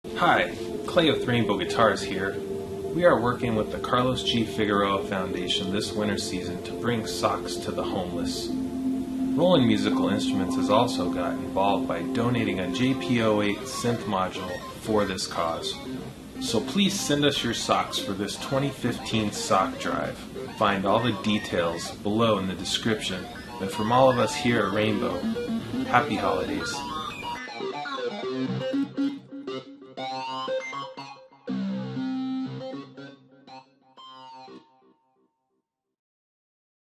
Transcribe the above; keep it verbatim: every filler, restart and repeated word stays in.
Hi, Clay with Rainbow Guitars here. We are working with the Carlos G. Figueroa Foundation this winter season to bring socks to the homeless. Roland Musical Instruments has also got involved by donating a J P zero eight synth module for this cause. So please send us your socks for this twenty fifteen sock drive. Find all the details below in the description. And from all of us here at Rainbow, happy holidays.